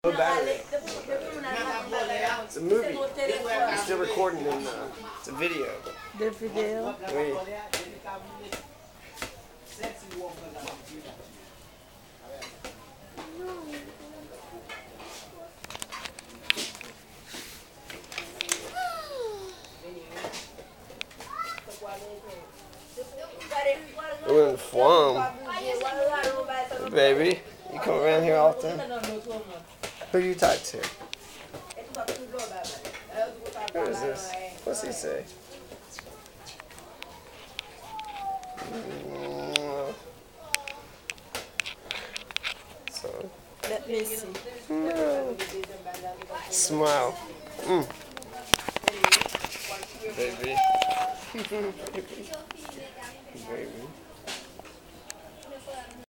No battery. It's a movie. We're still recording in it's a video. The video? Oui. We're in Flum. Baby, you come around here often? Who do you talk to? Who is this? What's he say? So. Let me see. No. Smile. Baby.